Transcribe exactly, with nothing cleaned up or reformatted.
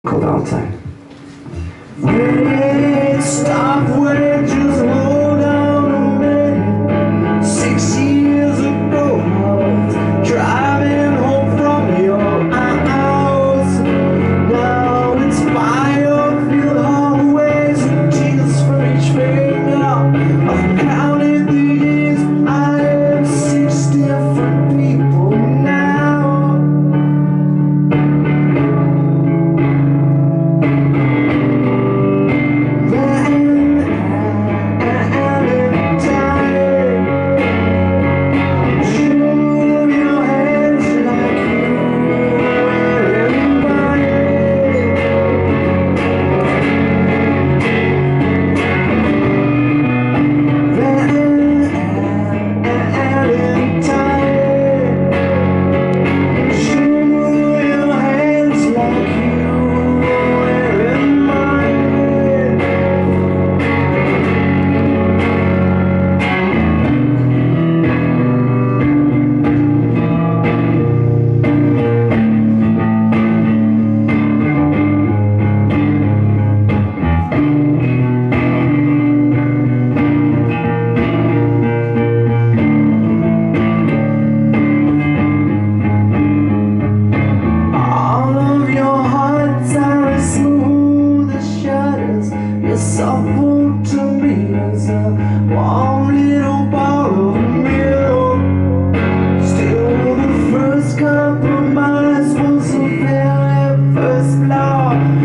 called Valentine. Wait, stop, wait, just hold on a minute. Six years ago, I was driving home from your house. Now it's biofuel highways and tears for each finger. I've counted the years, I have six different people now. Softball to me as a warm little bottle of milk. Still the first compromise was a very first law.